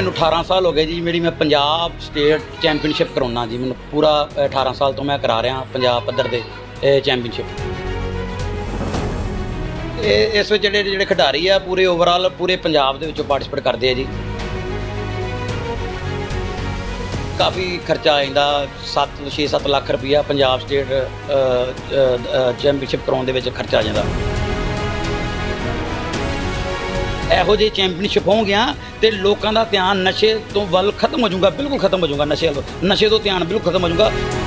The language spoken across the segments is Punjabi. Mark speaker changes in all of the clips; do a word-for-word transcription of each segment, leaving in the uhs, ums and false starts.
Speaker 1: मैनू अठारह साल हो गए जी। मेरी मैं पंजाब स्टेट चैंपीयनशिप कराउना जी। मैनू पूरा अठारह साल तो मैं करा रहा पंजाब पद्धर दे चैंपीयनशिप। इस विच जिहड़े जिहड़े खिडारी आ पूरे ओवरऑल पूरे पंजाब दे विचों पार्टिसिपेट करते हैं जी। काफ़ी खर्चा आ जाता, सत्त छे सत्त लाख रुपया पंजाब स्टेट चैंपीयनशिप कराउण दे विच खर्चा आ जाता। ਇਹੋ ਜਿਹੇ ਚੈਂਪੀਅਨशिप हो गया तो लोगों का ध्यान नशे तो वल खत्म हो जाऊगा, बिल्कुल खत्म हो जाऊगा। नशे नशे तो ध्यान बिल्कुल खत्म हो जाऊगा।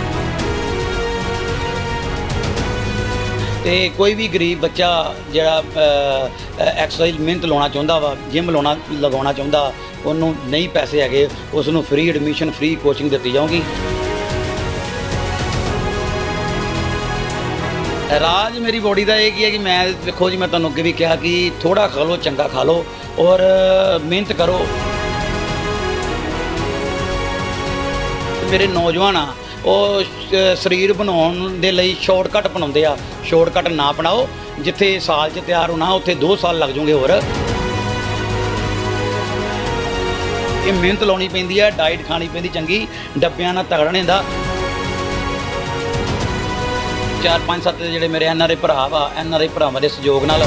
Speaker 1: तो कोई भी गरीब बच्चा जरा एक्सरसाइज मेहनत लाना चाहता वा, जिम लाना लगाना चाहता, उन्होंने नहीं पैसे है उसनों फ्री एडमिशन फ्री कोचिंग दी जाऊगी। राज मेरी बॉडी का यह है कि मैं देखो जी, मैं तुहानूं अगे भी कहा कि थोड़ा खा लो चंगा खा लो और मेहनत करो। मेरे नौजवान आ वो शरीर बनाने दे लई शॉर्टकट अपनाउंदे आ। शॉर्टकट ना अपनाओ, जिथे साल च तैयार होना उत्थे दो साल लग जाऊंगे। होर ये मेहनत लाउणी पैंदी है, डाइट खानी पैंदी चंगी, डब्बियां नाल तगड़ा नहीं हुंदा। चार पाँच सत्त जिहड़े मेरे एन आर आई भरा वा, एन आर आई भरावां दे सहयोग नाल।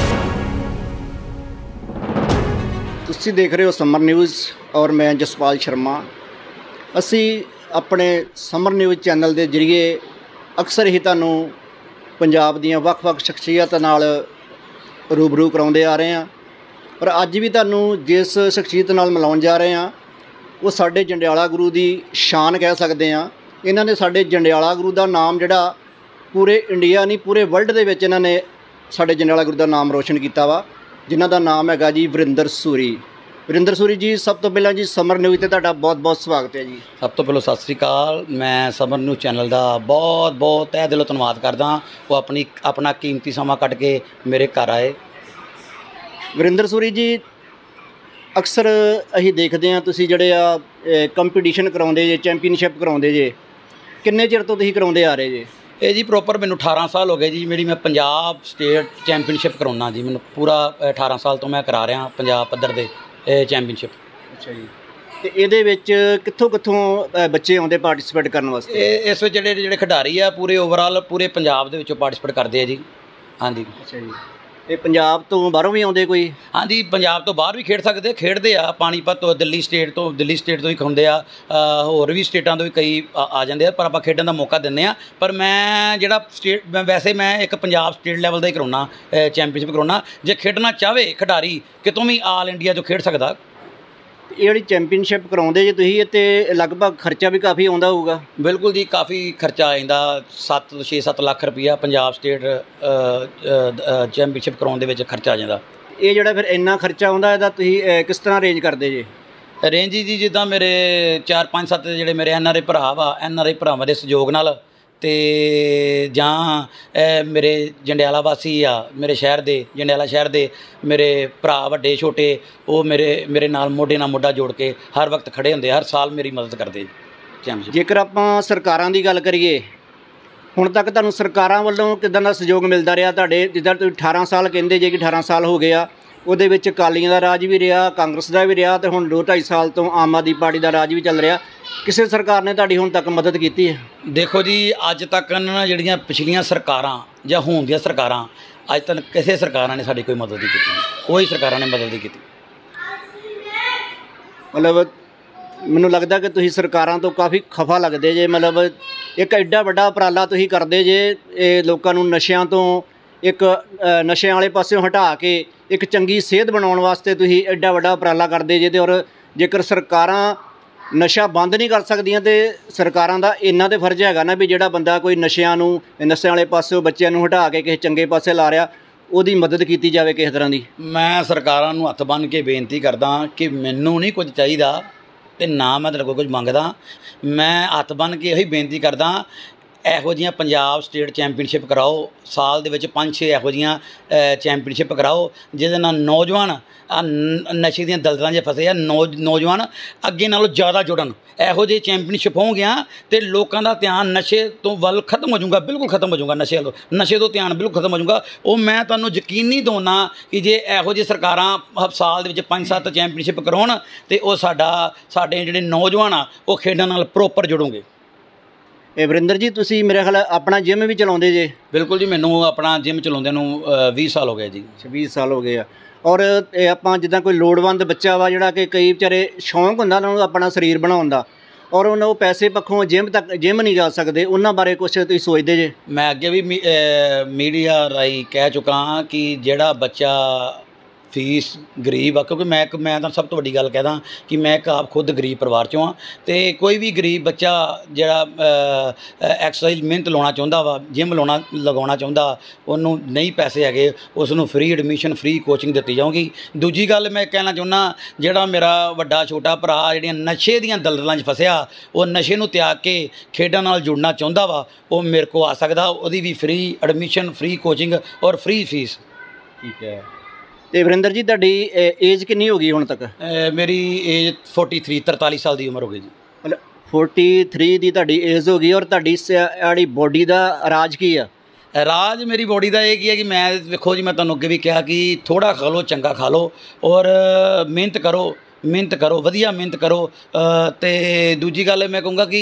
Speaker 2: तुसीं देख रहे हो समर न्यूज़ और मैं जसपाल शर्मा। असी अपने समर न्यूज़ चैनल के जरिए अक्सर ही तुहानूं पंजाब दीयां वख-वख शख्सियतां नाल रूबरू कराउंदे आ रहे हैं और अज भी तुहानूं जिस शख्सियत नाल मिलाउण जा रहे हैं वो साडे जंडियाला गुरु की शान कह सकते हैं। इन्हां ने साडे जंडियाला गुरु का नाम जिहड़ा पूरे इंडिया नहीं पूरे वर्ल्ड दे विच इन्हां ने साडे जंडियाला गुरु का नाम रोशन किया वा, जिन्हां दा नाम है जी वरिंदर सूरी। वरिंदर सूरी जी, सब तो पहला जी समर न्यूज़ ते तुहाडा बहुत बहुत स्वागत है जी।
Speaker 1: सब तो पहले सत श्री अकाल। मैं समर न्यूज़ चैनल का बहुत बहुत तह दिलों धन्नवाद करदा। वो अपनी अपना कीमती समा कट के मेरे घर आए।
Speaker 2: वरिंदर सूरी जी, अक्सर असीं देखते हैं तुसीं जिहड़े आ कंपीटीशन कराउंदे जे, चैंपीयनशिप कराउंदे जे, किन्ने चिर तो तुसीं कराउंदे आ रहे जे?
Speaker 1: ये जी प्रॉपर मैनू अठारह साल हो गए जी। मेरी मैं पंजाब स्टेट चैंपीयनशिप कराउना जी। मैनू पूरा अठारह साल तो मैं करा रहा पंजाब पद्धर दे चैंपीयनशिप।
Speaker 2: अच्छा जी। तो ये कित्थों कित्थों बच्चे आउंदे पार्टिसिपेट करने वास्ते?
Speaker 1: इस विच जिहड़े जिहड़े खिडारी आ पूरे ओवरऑल पूरे पंजाब दे विचों पार्टिसिपेट करते हैं जी। हाँ जी।
Speaker 2: अच्छा जी। ये पंजाब तो बाहरों भी आउंदे कोई? हाँ
Speaker 1: जी, पंजाब तो बाहर भी खेड सकते, खेडते आ। पानीपत तो दिल्ली स्टेट तो दिल्ली स्टेट तो ही खाउंदे आ, होर भी स्टेटां तो भी कई आ, आ जाते हैं, पर आपां खेडण दा मौका दिंदे आ। पर मैं जिहड़ा स्टेट मैं वैसे मैं एक पंजाब स्टेट लैवल दा ही कराउना, चैंपीयनशिप कराउना। जे खेडना चाहे खिडारी कितों भी आल इंडिया चों खेड सकदा।
Speaker 2: ये जिहड़ी चैंपीयनशिप कराउंदे जे तुसीं, ते लगभग खर्चा भी काफ़ी आउंदा होऊगा?
Speaker 1: बिल्कुल जी, काफ़ी खर्चा आ जाता, सत्त छे सत्त लाख रुपया पंजाब स्टेट चैंपीयनशिप कराउण दे विच खर्चा आ जाता।
Speaker 2: ये जिहड़ा फिर इन्ना खर्चा आउंदा इहदा तुसीं किस तरह अरेंज करदे जे?
Speaker 1: रेंज जी जिद्दां मेरे चार पाँच सत्त जिहड़े मेरे एन आर आई भरा वा, एन आर आई भरावां दे सहयोग नाल ते जां मेरे जंडियाला वासी आ, मेरे शहर दे जंडियाला शहर दे मेरे भरा वड्डे छोटे, वो मेरे मेरे नाल मोढे नाल मोढा जोड़ के हर वक्त खड़े हुंदे, हर साल मेरी मदद करदे।
Speaker 2: जेकर आपां सरकारां दी गल करिए, हुण तक तुहानूं सरकारां वल्लों किदां दा सहयोग मिलदा रिहा? तुहाडे जिद्दां तुसीं अठारह साल कहिंदे जे कि अठारह साल हो गए आ, ਉਹਦੇ ਵਿੱਚ ਅਕਾਲੀਆਂ ਦਾ ਰਾਜ ਵੀ ਰਿਹਾ, ਕਾਂਗਰਸ ਦਾ ਵੀ ਰਿਹਾ ਤੇ ਹੁਣ ਦੋ ਢਾਈ ਸਾਲ ਤੋਂ ਆਮ ਆਦਮੀ ਪਾਰਟੀ ਦਾ ਰਾਜ ਵੀ ਚੱਲ ਰਿਹਾ। ਕਿਸੇ ਸਰਕਾਰ ਨੇ ਤੁਹਾਡੀ ਹੁਣ ਤੱਕ ਮਦਦ ਕੀਤੀ ਹੈ?
Speaker 1: ਦੇਖੋ ਜੀ, ਅੱਜ ਤੱਕ ਨਾ ਜਿਹੜੀਆਂ ਪਿਛਲੀਆਂ ਸਰਕਾਰਾਂ ਜਾਂ ਹੁਣ ਦੀਆਂ ਸਰਕਾਰਾਂ, ਅੱਜ ਤੱਕ ਕਿਸੇ ਸਰਕਾਰਾਂ ਨੇ ਸਾਡੀ ਕੋਈ ਮਦਦ ਨਹੀਂ ਕੀਤੀ। ਕੋਈ ਸਰਕਾਰਾਂ ਨੇ ਮਦਦ ਨਹੀਂ ਕੀਤੀ।
Speaker 2: ਮਤਲਬ ਮੈਨੂੰ ਲੱਗਦਾ ਕਿ ਤੁਸੀਂ ਸਰਕਾਰਾਂ ਤੋਂ ਕਾਫੀ ਖਫਾ ਲੱਗਦੇ ਜੇ। ਮਤਲਬ ਇੱਕ ਐਡਾ ਵੱਡਾ ਉਪਰਾਲਾ ਤੁਸੀਂ ਕਰਦੇ ਜੇ, ਇਹ ਲੋਕਾਂ ਨੂੰ ਨਸ਼ਿਆਂ ਤੋਂ ਇੱਕ ਨਸ਼ਿਆਂ ਵਾਲੇ ਪਾਸਿਓਂ ਹਟਾ ਕੇ ਇੱਕ ਚੰਗੀ ਸਿਹਤ ਬਣਾਉਣ ਵਾਸਤੇ ਤੁਸੀਂ ਐਡਾ ਵੱਡਾ ਉਪਰਾਲਾ ਕਰਦੇ ਜੇ। ਤੇ ਔਰ ਜੇਕਰ ਸਰਕਾਰਾਂ ਨਸ਼ਾ ਬੰਦ ਨਹੀਂ ਕਰ ਸਕਦੀਆਂ ਤੇ ਸਰਕਾਰਾਂ ਦਾ ਇੰਨਾ ਤੇ ਫਰਜ਼ ਹੈਗਾ ਨਾ ਵੀ ਜਿਹੜਾ ਬੰਦਾ ਕੋਈ ਨਸ਼ਿਆਂ ਨੂੰ ਨਸ਼ਿਆਂ ਵਾਲੇ ਪਾਸਿਓਂ ਬੱਚਿਆਂ ਨੂੰ ਹਟਾ ਕੇ ਕਿਸੇ ਚੰਗੇ ਪਾਸੇ ਲਾ ਰਿਹਾ, ਉਹਦੀ ਮਦਦ ਕੀਤੀ ਜਾਵੇ ਕਿਸੇ ਤਰ੍ਹਾਂ ਦੀ।
Speaker 1: ਮੈਂ ਸਰਕਾਰਾਂ ਨੂੰ ਹੱਥ ਬੰਨ੍ਹ ਕੇ ਬੇਨਤੀ ਕਰਦਾ ਕਿ ਮੈਨੂੰ ਨਹੀਂ ਕੁਝ ਚਾਹੀਦਾ ਤੇ ਨਾ ਮੈਂ ਤੁਹਾਡੇ ਕੋਲ ਕੁਝ ਮੰਗਦਾ। ਮੈਂ ਹੱਥ ਬੰਨ੍ਹ ਕੇ ਇਹੀ ਬੇਨਤੀ ਕਰਦਾ, ਇਹੋ ਜਿਹੀਆਂ ਪੰਜਾਬ ਸਟੇਟ ਚੈਂਪੀਅਨਸ਼ਿਪ ਕਰਾਓ, ਸਾਲ ਦੇ ਵਿੱਚ ਪੰਜ ਛੇ ਇਹੋ ਜਿਹੀਆਂ ਚੈਂਪੀਅਨਸ਼ਿਪ ਕਰਾਓ ਜਿਹਦੇ ਨਾਲ ਨੌਜਵਾਨ ਆ ਨਸ਼ੇ ਦੀਆਂ ਦਲਦਲਾਂ 'ਚ ਫਸੇ ਆ, ਨੌ ਨੌਜਵਾਨ ਅੱਗੇ ਨਾਲੋਂ ਜ਼ਿਆਦਾ ਜੁੜਨ। ਇਹੋ ਜਿਹੇ ਚੈਂਪੀਅਨਸ਼ਿਪ ਹੋਣਗੀਆਂ ਅਤੇ ਲੋਕਾਂ ਦਾ ਧਿਆਨ ਨਸ਼ੇ ਤੋਂ ਵੱਲ ਖਤਮ ਹੋ ਜਾਊਗਾ, ਬਿਲਕੁਲ ਖਤਮ ਹੋ ਜਾਊਗਾ। ਨਸ਼ੇ ਵੱਲੋਂ ਨਸ਼ੇ ਤੋਂ ਧਿਆਨ ਬਿਲਕੁਲ ਖਤਮ ਹੋ ਜਾਊਗਾ। ਉਹ ਮੈਂ ਤੁਹਾਨੂੰ ਯਕੀਨੀ ਦਿਵਾਉਂਦਾ ਕਿ ਜੇ ਇਹੋ ਜਿਹੀ ਸਰਕਾਰਾਂ ਸਾਲ ਦੇ ਵਿੱਚ ਪੰਜ ਸੱਤ ਚੈਂਪੀਅਨਸ਼ਿਪ ਕਰਾਉਣ ਅਤੇ ਉਹ ਸਾਡਾ ਸਾਡੇ ਜਿਹੜੇ ਨੌਜਵਾਨ ਆ ਉਹ ਖੇਡਾਂ ਨਾਲ ਪ੍ਰੋਪਰ ਜੁੜੋਗੇ।
Speaker 2: ਇਹ ਵਰਿੰਦਰ ਜੀ, ਤੁਸੀਂ ਮੇਰੇ ਖਿਆਲ ਆਪਣਾ ਜਿਮ ਵੀ ਚਲਾਉਂਦੇ ਜੇ?
Speaker 1: ਬਿਲਕੁਲ ਜੀ, ਮੈਨੂੰ ਆਪਣਾ ਜਿਮ ਚਲਾਉਂਦਿਆਂ ਨੂੰ ਵੀਹ ਸਾਲ ਹੋ ਗਏ ਜੀ।
Speaker 2: ਵੀਹ ਸਾਲ ਹੋ ਗਏ ਆ। ਔਰ ਇਹ ਆਪਾਂ ਜਿੱਦਾਂ ਕੋਈ ਲੋੜਵੰਦ ਬੱਚਾ ਵਾ ਜਿਹੜਾ ਕਿ ਕਈ ਵਿਚਾਰੇ ਸ਼ੌਂਕ ਹੁੰਦਾ ਉਹਨਾਂ ਨੂੰ ਆਪਣਾ ਸਰੀਰ ਬਣਾਉਣ ਦਾ, ਔਰ ਉਹਨਾਂ ਉਹ ਪੈਸੇ ਪੱਖੋਂ ਜਿਮ ਤੱਕ ਜਿਮ ਨਹੀਂ ਜਾ ਸਕਦੇ, ਉਹਨਾਂ ਬਾਰੇ ਕੁਛ ਤੁਸੀਂ ਸੋਚਦੇ ਜੇ?
Speaker 1: ਮੈਂ ਅੱਗੇ ਵੀ ਮੀਡੀਆ ਰਾਹੀਂ ਕਹਿ ਚੁੱਕਾ ਹਾਂ ਕਿ ਜਿਹੜਾ ਬੱਚਾ ਫੀਸ ਗਰੀਬ ਆ, ਕਿਉਂਕਿ ਮੈਂ ਇੱਕ ਮੈਂ ਤਾਂ ਸਭ ਤੋਂ ਵੱਡੀ ਗੱਲ ਕਹਿਦਾ ਕਿ ਮੈਂ ਇੱਕ ਆਪ ਖੁਦ ਗਰੀਬ ਪਰਿਵਾਰ 'ਚੋਂ ਹਾਂ, ਅਤੇ ਕੋਈ ਵੀ ਗਰੀਬ ਬੱਚਾ ਜਿਹੜਾ ਐਕਸਰਸਾਈਜ਼ ਮਿਹਨਤ ਲਾਉਣਾ ਚਾਹੁੰਦਾ ਵਾ, ਜਿਮ ਲਾਉਣਾ ਲਗਾਉਣਾ ਚਾਹੁੰਦਾ, ਉਹਨੂੰ ਨਹੀਂ ਪੈਸੇ ਹੈਗੇ, ਉਸ ਨੂੰ ਫ੍ਰੀ ਐਡਮਿਸ਼ਨ ਫ੍ਰੀ ਕੋਚਿੰਗ ਦਿੱਤੀ ਜਾਊਗੀ। ਦੂਜੀ ਗੱਲ ਮੈਂ ਕਹਿਣਾ ਚਾਹੁੰਦਾ, ਜਿਹੜਾ ਮੇਰਾ ਵੱਡਾ ਛੋਟਾ ਭਰਾ ਜਿਹੜੀਆਂ ਨਸ਼ੇ ਦੀਆਂ ਦਲਦਲਾਂ 'ਚ ਫਸਿਆ, ਉਹ ਨਸ਼ੇ ਨੂੰ ਤਿਆਗ ਕੇ ਖੇਡਾਂ ਨਾਲ ਜੁੜਨਾ ਚਾਹੁੰਦਾ ਵਾ, ਉਹ ਮੇਰੇ ਕੋਲ ਆ ਸਕਦਾ, ਉਹਦੀ ਵੀ ਫ੍ਰੀ ਐਡਮਿਸ਼ਨ ਫ੍ਰੀ ਕੋਚਿੰਗ ਔਰ ਫ੍ਰੀ ਫੀਸ।
Speaker 2: ਠੀਕ ਹੈ। ਅਤੇ ਵਰਿੰਦਰ ਜੀ, ਤੁਹਾਡੀ ਏਜ ਕਿੰਨੀ ਹੋ ਗਈ ਹੁਣ ਤੱਕ?
Speaker 1: ਮੇਰੀ ਏਜ ਫੋਰਟੀ ਥ੍ਰੀ ਤਰਤਾਲੀ ਸਾਲ ਦੀ ਉਮਰ ਹੋ ਗਈ ਜੀ।
Speaker 2: ਮਤਲਬ ਫੋਰਟੀ ਥ੍ਰੀ ਦੀ ਤੁਹਾਡੀ ਏਜ ਹੋ ਗਈ, ਔਰ ਤੁਹਾਡੀ ਜਿਹੜੀ ਬੋਡੀ ਦਾ ਰਾਜ ਕੀ ਆ?
Speaker 1: ਰਾਜ ਮੇਰੀ ਬੋਡੀ ਦਾ ਇਹ ਕੀ ਹੈ ਕਿ ਮੈਂ ਵੇਖੋ ਜੀ, ਮੈਂ ਤੁਹਾਨੂੰ ਅੱਗੇ ਵੀ ਕਿਹਾ ਕਿ ਥੋੜ੍ਹਾ ਖਾ ਲਓ, ਚੰਗਾ ਖਾ ਲਓ, ਔਰ ਮਿਹਨਤ ਕਰੋ ਮਿਹਨਤ ਕਰੋ ਵਧੀਆ ਮਿਹਨਤ ਕਰੋ। ਅਤੇ ਦੂਜੀ ਗੱਲ ਮੈਂ ਕਹੂੰਗਾ ਕਿ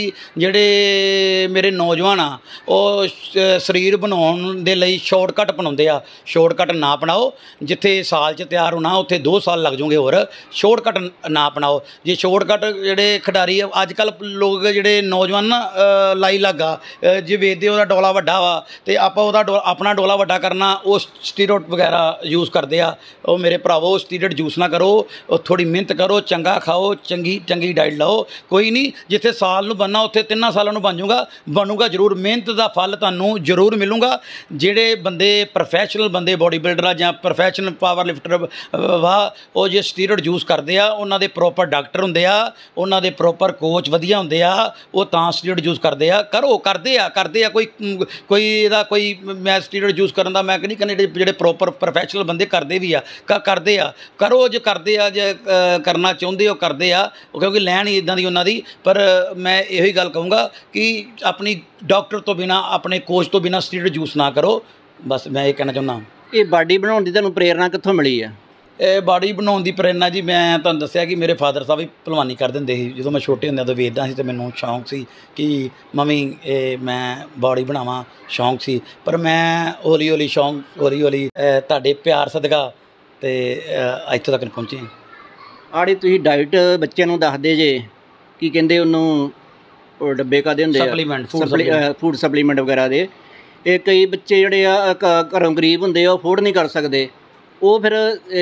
Speaker 1: ਜਿਹੜੇ ਮੇਰੇ ਨੌਜਵਾਨ ਆ ਉਹ ਸਰੀਰ ਬਣਾਉਣ ਦੇ ਲਈ ਸ਼ਾਰਟਕਟ ਅਪਣਾਉਂਦੇ ਆ, ਸ਼ਾਰਟਕਟ ਨਾ ਅਪਣਾਓ। ਜਿੱਥੇ ਸਾਲ 'ਚ ਤਿਆਰ ਹੋਣਾ ਉੱਥੇ ਦੋ ਸਾਲ ਲੱਗ ਜਾਊਗੇ, ਹੋਰ ਸ਼ਾਰਟਕਟ ਨਾ ਅਪਣਾਓ। ਜੇ ਸ਼ਾਰਟਕਟ ਜਿਹੜੇ ਖਿਡਾਰੀ ਆ ਅੱਜ ਕੱਲ੍ਹ ਲੋਕ ਜਿਹੜੇ ਨੌਜਵਾਨ ਨਾ ਲਾਈ ਲੱਗਾ, ਜੇ ਵੇਚਦੇ ਉਹਦਾ ਡੋਲਾ ਵੱਡਾ ਵਾ ਅਤੇ ਆਪਾਂ ਉਹਦਾ ਡੋ ਆਪਣਾ ਡੋਲਾ ਵੱਡਾ ਕਰਨਾ, ਉਹ ਸਟੀਰੋਇਡ ਵਗੈਰਾ ਯੂਜ਼ ਕਰਦੇ ਆ। ਉਹ ਮੇਰੇ ਭਰਾਵੋ, ਸਟੀਰੋਇਡ ਯੂਜ਼ ਨਾ ਕਰੋ, ਉਹ ਥੋੜ੍ਹੀ ਮਿਹਨਤ ਕਰੋ, ਚੰਗਾ ਖਾਓ, ਚੰਗੀ ਚੰਗੀ ਡਾਈਟ ਲਓ। ਕੋਈ ਨਹੀਂ, ਜਿੱਥੇ ਸਾਲ ਨੂੰ ਬਣਨਾ ਉੱਥੇ ਤਿੰਨਾਂ ਸਾਲਾਂ ਨੂੰ ਬਣ ਜਾਊਗਾ, ਬਣੂਗਾ ਜ਼ਰੂਰ। ਮਿਹਨਤ ਦਾ ਫਲ ਤੁਹਾਨੂੰ ਜ਼ਰੂਰ ਮਿਲੂਗਾ। ਜਿਹੜੇ ਬੰਦੇ ਪ੍ਰੋਫੈਸ਼ਨਲ ਬੰਦੇ ਬੋਡੀ ਬਿਲਡਰ ਆ ਜਾਂ ਪ੍ਰੋਫੈਸ਼ਨਲ ਪਾਵਰ ਲਿਫਟਰ ਵਾ, ਉਹ ਜੇ ਸਟੀਰੋਇਡ ਯੂਜ਼ ਕਰਦੇ ਆ, ਉਹਨਾਂ ਦੇ ਪ੍ਰੋਪਰ ਡਾਕਟਰ ਹੁੰਦੇ ਆ, ਉਹਨਾਂ ਦੇ ਪ੍ਰੋਪਰ ਕੋਚ ਵਧੀਆ ਹੁੰਦੇ ਆ, ਉਹ ਤਾਂ ਸਟੀਰੋਇਡ ਯੂਜ਼ ਕਰਦੇ ਆ। ਕਰੋ, ਕਰਦੇ ਆ ਕਰਦੇ ਆ ਕੋਈ ਕੋਈ ਇਹਦਾ ਕੋਈ ਮੈਂ ਸਟੀਰੋਇਡ ਯੂਜ਼ ਕਰਨ ਦਾ ਮੈਂ ਨਹੀਂ ਕਹਿੰਦੇ, ਜਿਹੜੇ ਪ੍ਰੋਪਰ ਪ੍ਰੋਫੈਸ਼ਨਲ ਬੰਦੇ ਕਰਦੇ ਵੀ ਆ, ਕਰਦੇ ਆ। ਕਰੋ, ਜੇ ਕਰਦੇ ਆ, ਜੇ ਕਰਨਾ ਚਾਹੁੰਦੇ ਹੋ ਕਰਦੇ ਆ, ਕਿਉਂਕਿ ਲੈਣ ਹੀ ਇੱਦਾਂ ਦੀ ਉਹਨਾਂ ਦੀ। ਪਰ ਮੈਂ ਇਹੋ ਹੀ ਗੱਲ ਕਹੂੰਗਾ ਕਿ ਆਪਣੀ ਡਾਕਟਰ ਤੋਂ ਬਿਨਾਂ, ਆਪਣੇ ਕੋਚ ਤੋਂ ਬਿਨਾਂ ਸਟੀਰੋਇਡ ਯੂਜ਼ ਨਾ ਕਰੋ। ਬਸ ਮੈਂ ਇਹ ਕਹਿਣਾ ਚਾਹੁੰਦਾ।
Speaker 2: ਇਹ ਬਾਡੀ ਬਣਾਉਣ ਦੀ ਤੁਹਾਨੂੰ ਪ੍ਰੇਰਨਾ ਕਿੱਥੋਂ ਮਿਲੀ ਆ?
Speaker 1: ਇਹ ਬਾਡੀ ਬਣਾਉਣ ਦੀ ਪ੍ਰੇਰਨਾ ਜੀ, ਮੈਂ ਤੁਹਾਨੂੰ ਦੱਸਿਆ ਕਿ ਮੇਰੇ ਫਾਦਰ ਸਾਹਿਬ ਵੀ ਭਲਵਾਨੀ ਕਰ ਦਿੰਦੇ ਸੀ। ਜਦੋਂ ਮੈਂ ਛੋਟੇ ਹੁੰਦਿਆਂ ਤੋਂ ਵੇਖਦਾ ਸੀ ਅਤੇ ਮੈਨੂੰ ਸ਼ੌਂਕ ਸੀ ਕਿ ਮੰਮੀ ਇਹ ਮੈਂ ਬਾਡੀ ਬਣਾਵਾਂ, ਸ਼ੌਂਕ ਸੀ। ਪਰ ਮੈਂ ਹੌਲੀ ਹੌਲੀ ਸ਼ੌਂਕ ਹੌਲੀ ਹੌਲੀ ਤੁਹਾਡੇ ਪਿਆਰ ਸਦਕਾ ਅਤੇ ਇੱਥੋਂ ਤੱਕ ਪਹੁੰਚੇ।
Speaker 2: ਆੜੀ ਤੁਸੀਂ ਡਾਈਟ ਬੱਚਿਆਂ ਨੂੰ ਦੱਸਦੇ ਜੇ, ਕੀ ਕਹਿੰਦੇ ਉਹਨੂੰ, ਉਹ ਡੱਬੇ ਕਾਹਦੇ ਹੁੰਦੇ ਆ?
Speaker 1: ਸਪਲੀਮੈਂਟ,
Speaker 2: ਫੂਡ ਸਪਲੀਮੈਂਟ ਵਗੈਰਾ ਦੇ। ਇਹ ਕਈ ਬੱਚੇ ਜਿਹੜੇ ਆ ਘਰੋਂ ਗਰੀਬ ਹੁੰਦੇ ਆ, ਉਹ ਅਫੋਰਡ ਨਹੀਂ ਕਰ ਸਕਦੇ, ਉਹ ਫਿਰ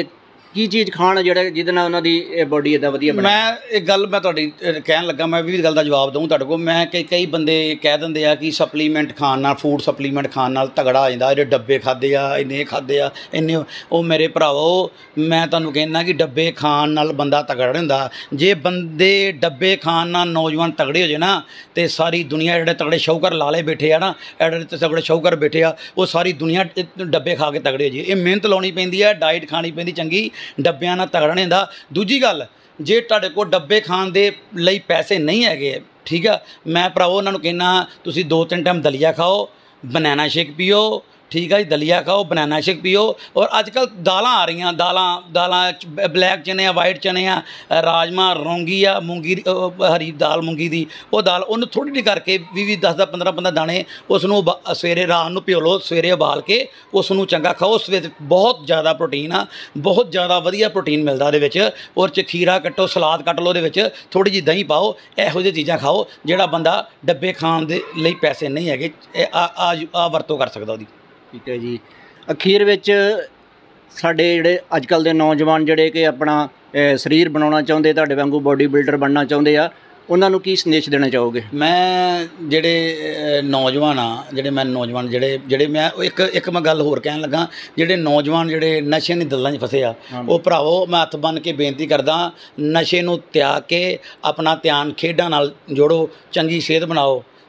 Speaker 2: ਕੀ ਚੀਜ਼ ਖਾਣ ਜਿਹੜਾ ਜਿਹਦੇ ਨਾਲ ਉਹਨਾਂ ਦੀ ਬੋਡੀ ਇੱਦਾਂ ਵਧੀਆ ਬਣੇ?
Speaker 1: ਮੈਂ ਇੱਕ ਗੱਲ ਮੈਂ ਤੁਹਾਡੀ ਕਹਿਣ ਲੱਗਾ, ਮੈਂ ਵੀ ਗੱਲ ਦਾ ਜਵਾਬ ਦਊਂ ਤੁਹਾਡੇ ਕੋਲ। ਮੈਂ ਕਈ ਕਈ ਬੰਦੇ ਕਹਿ ਦਿੰਦੇ ਆ ਕਿ ਸਪਲੀਮੈਂਟ ਖਾਣ ਨਾਲ, ਫੂਡ ਸਪਲੀਮੈਂਟ ਖਾਣ ਨਾਲ ਤਗੜਾ ਆ ਜਾਂਦਾ, ਜਿਹੜੇ ਡੱਬੇ ਖਾਦੇ ਆ, ਇੰਨੇ ਖਾਦੇ ਆ, ਇੰਨੇ। ਉਹ ਮੇਰੇ ਭਰਾਵੋ, ਮੈਂ ਤੁਹਾਨੂੰ ਕਹਿੰਦਾ ਕਿ ਡੱਬੇ ਖਾਣ ਨਾਲ ਬੰਦਾ ਤਗੜਾ ਨਹੀਂ ਹੁੰਦਾ। ਜੇ ਬੰਦੇ ਡੱਬੇ ਖਾਣ ਨਾਲ ਨੌਜਵਾਨ ਤਗੜੇ ਹੋ ਜਾਏ ਨਾ, ਅਤੇ ਸਾਰੀ ਦੁਨੀਆ ਜਿਹੜੇ ਤਗੜੇ ਸ਼ੌਕਰ ਲਾਲੇ ਬੈਠੇ ਆ ਨਾ, ਜਿਹੜੇ ਤਗੜੇ ਸ਼ੌਕਰ ਬੈਠੇ ਆ, ਉਹ ਸਾਰੀ ਦੁਨੀਆ ਡੱਬੇ ਖਾ ਕੇ ਤਗੜੇ ਹੋ ਜਾਏ। ਇਹ ਮਿਹਨਤ ਲਾਉਣੀ ਪੈਂਦੀ ਹੈ, ਡਾਈਟ ਖਾਣੀ ਪੈਂਦੀ ਚੰਗੀ, ਡੱਬਿਆਂ ਨਾਲ ਤਗੜਾ ਨਹੀਂ ਹੁੰਦਾ। ਦੂਜੀ ਗੱਲ, ਜੇ ਤੁਹਾਡੇ ਕੋਲ ਡੱਬੇ ਖਾਣ ਦੇ ਲਈ ਪੈਸੇ ਨਹੀਂ ਹੈਗੇ, ਠੀਕ ਆ, ਮੈਂ ਭਰਾਵੋ ਉਹਨਾਂ ਨੂੰ ਕਹਿੰਦਾ ਤੁਸੀਂ ਦੋ ਤਿੰਨ ਟਾਈਮ ਦਲੀਆ ਖਾਓ, ਬਨਾਨਾ ਸ਼ੇਕ ਪੀਓ, ਠੀਕ ਆ ਜੀ, ਦਲੀਆ ਖਾਓ, ਬਨਾਨਾ ਸ਼ੇਕ ਪੀਓ। ਔਰ ਅੱਜ ਕੱਲ੍ਹ ਦਾਲਾਂ ਆ ਰਹੀਆਂ, ਦਾਲਾਂ ਦਾਲਾਂ ਬਲੈਕ ਚਨੇ ਆ, ਵਾਈਟ ਚਨੇ ਆ, ਰਾਜਮਾਂਹ, ਰੌਂਗੀ ਆ, ਮੂੰਗੀ ਹਰੀ ਦਾਲ ਮੂੰਗੀ ਦੀ, ਉਹ ਦਾਲ ਉਹਨੂੰ ਥੋੜ੍ਹੀ ਜਿਹੀ ਕਰਕੇ ਵੀਹ ਵੀਹ ਦਸ ਦਸ ਪੰਦਰਾਂ ਪੰਦਰਾਂ ਦਾਣੇ, ਉਸ ਨੂੰ ਸਵੇਰੇ ਰਾਤ ਨੂੰ ਭਿਓ ਲਓ, ਸਵੇਰੇ ਉਬਾਲ ਕੇ ਉਸ ਨੂੰ ਚੰਗਾ ਖਾਓ। ਉਸ ਵਿੱਚ ਬਹੁਤ ਜ਼ਿਆਦਾ ਪ੍ਰੋਟੀਨ ਆ, ਬਹੁਤ ਜ਼ਿਆਦਾ ਵਧੀਆ ਪ੍ਰੋਟੀਨ ਮਿਲਦਾ ਉਹਦੇ ਵਿੱਚ। ਔਰ 'ਚ ਖੀਰਾ ਕੱਟੋ, ਸਲਾਦ ਕੱਟ ਲਓ, ਉਹਦੇ ਵਿੱਚ ਥੋੜ੍ਹੀ ਜਿਹੀ ਦਹੀਂ ਪਾਓ, ਇਹੋ ਜਿਹੀ ਚੀਜ਼ਾਂ ਖਾਓ। ਜਿਹੜਾ ਬੰਦਾ ਡੱਬੇ ਖਾਣ ਦੇ ਲਈ ਪੈਸੇ ਨਹੀਂ ਹੈਗੇ, ਆ ਆ ਵਰਤੋਂ ਕਰ ਸਕਦਾ ਉਹਦੀ।
Speaker 2: ਠੀਕ ਹੈ ਜੀ। ਅਖੀਰ ਵਿੱਚ ਸਾਡੇ ਜਿਹੜੇ ਅੱਜ ਕੱਲ੍ਹ ਦੇ ਨੌਜਵਾਨ ਜਿਹੜੇ ਕਿ ਆਪਣਾ ਸਰੀਰ ਬਣਾਉਣਾ ਚਾਹੁੰਦੇ, ਤੁਹਾਡੇ ਵਾਂਗੂ ਬੋਡੀ ਬਿਲਡਰ ਬਣਨਾ ਚਾਹੁੰਦੇ ਆ, ਉਹਨਾਂ ਨੂੰ ਕੀ ਸੰਦੇਸ਼ ਦੇਣਾ ਚਾਹੋਗੇ? ਮੈਂ
Speaker 1: ਜਿਹੜੇ ਨੌਜਵਾਨ ਆ, ਜਿਹੜੇ ਮੈਂ ਨੌਜਵਾਨ ਜਿਹੜੇ ਜਿਹੜੇ ਮੈਂ ਇੱਕ ਇੱਕ ਮੈਂ ਗੱਲ ਹੋਰ ਕਹਿਣ ਲੱਗਾ, ਜਿਹੜੇ ਨੌਜਵਾਨ ਜਿਹੜੇ ਨਸ਼ੇ ਦੀ ਦਲਦਲਾਂ 'ਚ ਫਸੇ ਆ, ਉਹ ਭਰਾਵੋ ਮੈਂ ਹੱਥ ਬੰਨ੍ਹ ਕੇ ਬੇਨਤੀ ਕਰਦਾ, ਨਸ਼ੇ ਨੂੰ ਤਿਆਗ ਕੇ ਆਪਣਾ ਧਿਆਨ ਖੇਡਾਂ ਨਾਲ ਜੋੜੋ, ਚੰਗੀ ਸਿਹਤ ਬਣਾਓ,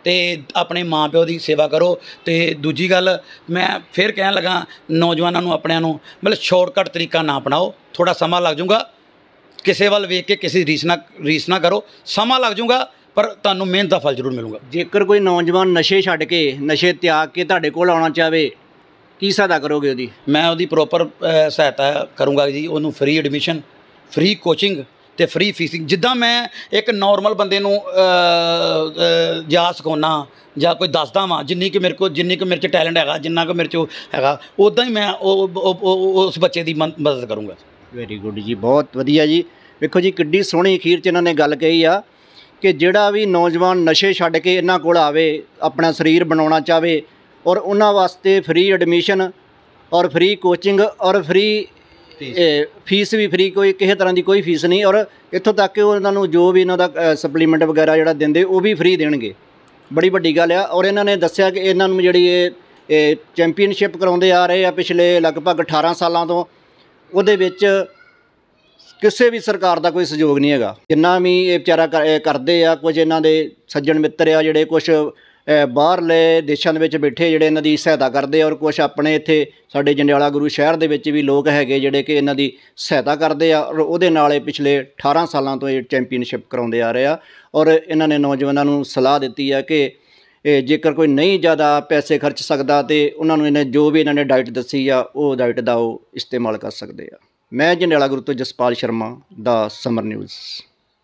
Speaker 1: ਤੇ ਆਪਣੇ ਮਾਂ ਪਿਓ ਦੀ ਸੇਵਾ ਕਰੋ। ਤੇ ਦੂਜੀ ਗੱਲ ਮੈਂ ਫਿਰ ਕਹਿਣ ਲੱਗਾ ਨੌਜਵਾਨਾਂ ਨੂੰ ਆਪਣਿਆਂ ਨੂੰ ਮਤਲਬ ਸ਼ਾਰਟਕਟ ਤਰੀਕਾ ਨਾ ਅਪਣਾਓ। ਥੋੜ੍ਹਾ ਸਮਾਂ ਲੱਗ ਜਾਊਗਾ, ਕਿਸੇ ਵੱਲ ਵੇਖ ਕੇ ਕਿਸੇ ਦੀ ਰੀਸ ਨਾ ਰੀਸ ਨਾ ਕਰੋ। ਸਮਾਂ ਲੱਗ ਜਾਊਗਾ ਪਰ ਤੁਹਾਨੂੰ ਮਿਹਨਤ ਦਾ ਫਲ ਜ਼ਰੂਰ ਮਿਲੂਗਾ।
Speaker 2: ਜੇਕਰ ਕੋਈ ਨੌਜਵਾਨ ਨਸ਼ੇ ਛੱਡ ਕੇ ਨਸ਼ੇ ਤਿਆਗ ਕੇ ਤੁਹਾਡੇ ਕੋਲ ਆਉਣਾ ਚਾਹਵੇ, ਕੀ ਸਹਾਇਤਾ ਕਰੋਗੇ ਉਹਦੀ?
Speaker 1: ਮੈਂ ਉਹਦੀ ਪ੍ਰੋਪਰ ਸਹਾਇਤਾ ਕਰੂੰਗਾ ਜੀ। ਉਹਨੂੰ ਫ੍ਰੀ ਐਡਮਿਸ਼ਨ, ਫ੍ਰੀ ਕੋਚਿੰਗ ਅਤੇ ਫ੍ਰੀ ਫੀਸਿੰਗ। ਜਿੱਦਾਂ ਮੈਂ ਇੱਕ ਨੋਰਮਲ ਬੰਦੇ ਨੂੰ ਜਾ ਸਿਖਾਉਂਦਾ ਜਾਂ ਕੋਈ ਦੱਸਦਾ ਵਾਂ, ਜਿੰਨੀ ਕਿ ਮੇਰੇ ਕੋਲ ਜਿੰਨੀ ਕੁ ਮੇਰੇ 'ਚ ਟੈਲੈਂਟ ਹੈਗਾ, ਜਿੰਨਾ ਕੁ ਮੇਰੇ 'ਚ ਹੈਗਾ, ਉੱਦਾਂ ਹੀ ਮੈਂ ਉਹ ਉਹ- ਉਹ- ਉਸ ਬੱਚੇ ਦੀ ਮਨ ਮਦਦ ਕਰੂੰਗਾ।
Speaker 2: ਵੈਰੀ ਗੁੱਡ ਜੀ, ਬਹੁਤ ਵਧੀਆ ਜੀ। ਵੇਖੋ ਜੀ ਕਿੱਡੀ ਸੋਹਣੀ ਅਖੀਰ 'ਚ ਇਹਨਾਂ ਨੇ ਗੱਲ ਕਹੀ ਆ ਕਿ ਜਿਹੜਾ ਵੀ ਨੌਜਵਾਨ ਨਸ਼ੇ ਛੱਡ ਕੇ ਇਹਨਾਂ ਕੋਲ ਆਵੇ, ਆਪਣਾ ਸਰੀਰ ਬਣਾਉਣਾ ਚਾਹਵੇ, ਔਰ ਉਹਨਾਂ ਵਾਸਤੇ ਫ੍ਰੀ ਐਡਮਿਸ਼ਨ ਔਰ ਫ੍ਰੀ ਕੋਚਿੰਗ ਔਰ ਫ੍ਰੀ ਫੀਸ ਵੀ ਫ੍ਰੀ, ਕੋਈ ਕਿਸੇ ਤਰ੍ਹਾਂ ਦੀ ਕੋਈ ਫੀਸ ਨਹੀਂ। ਔਰ ਇੱਥੋਂ ਤੱਕ ਕਿ ਉਹਨਾਂ ਨੂੰ ਜੋ ਵੀ ਇਹਨਾਂ ਦਾ ਸਪਲੀਮੈਂਟ ਵਗੈਰਾ ਜਿਹੜਾ ਦਿੰਦੇ ਉਹ ਵੀ ਫ੍ਰੀ ਦੇਣਗੇ। ਬੜੀ ਵੱਡੀ ਗੱਲ ਆ। ਔਰ ਇਹਨਾਂ ਨੇ ਦੱਸਿਆ ਕਿ ਇਹਨਾਂ ਨੂੰ ਜਿਹੜੀ ਇਹ ਚੈਂਪੀਅਨਸ਼ਿਪ ਕਰਾਉਂਦੇ ਆ ਰਹੇ ਆ ਪਿਛਲੇ ਲਗਭਗ ਅਠਾਰਾਂ ਸਾਲਾਂ ਤੋਂ, ਉਹਦੇ ਵਿੱਚ ਕਿਸੇ ਵੀ ਸਰਕਾਰ ਦਾ ਕੋਈ ਸਹਿਯੋਗ ਨਹੀਂ ਹੈਗਾ। ਜਿੰਨਾ ਵੀ ਇਹ ਵਿਚਾਰਾ ਕਰਦੇ ਆ, ਕੁਝ ਇਹਨਾਂ ਦੇ ਸੱਜਣ ਮਿੱਤਰ ਆ ਜਿਹੜੇ ਕੁਛ ਬਾਹਰਲੇ ਦੇਸ਼ਾਂ ਦੇ ਵਿੱਚ ਬੈਠੇ ਜਿਹੜੇ ਇਹਨਾਂ ਦੀ ਸਹਾਇਤਾ ਕਰਦੇ ਆ, ਔਰ ਕੁਛ ਆਪਣੇ ਇੱਥੇ ਸਾਡੇ ਜੰਡਿਆਲਾ ਗੁਰੂ ਸ਼ਹਿਰ ਦੇ ਵਿੱਚ ਵੀ ਲੋਕ ਹੈਗੇ ਜਿਹੜੇ ਕਿ ਇਹਨਾਂ ਦੀ ਸਹਾਇਤਾ ਕਰਦੇ ਆ। ਔਰ ਉਹਦੇ ਨਾਲ ਇਹ ਪਿਛਲੇ ਅਠਾਰਾਂ ਸਾਲਾਂ ਤੋਂ ਇਹ ਚੈਂਪੀਅਨਸ਼ਿਪ ਕਰਾਉਂਦੇ ਆ ਰਹੇ ਆ। ਔਰ ਇਹਨਾਂ ਨੇ ਨੌਜਵਾਨਾਂ ਨੂੰ ਸਲਾਹ ਦਿੱਤੀ ਆ ਕਿ ਇਹ ਜੇਕਰ ਕੋਈ ਨਹੀਂ ਜ਼ਿਆਦਾ ਪੈਸੇ ਖਰਚ ਸਕਦਾ ਤੇ ਉਹਨਾਂ ਨੂੰ ਇਹਨੇ ਜੋ ਵੀ ਇਹਨਾਂ ਨੇ ਡਾਈਟ ਦੱਸੀ ਆ ਉਹ ਡਾਈਟ ਦਾ ਉਹ ਇਸਤੇਮਾਲ ਕਰ ਸਕਦੇ ਆ। ਮੈਂ ਜੰਡਿਆਲਾ ਗੁਰੂ ਤੋਂ ਜਸਪਾਲ ਸ਼ਰਮਾ, ਦਾ ਸਮਰ ਨਿਊਜ਼।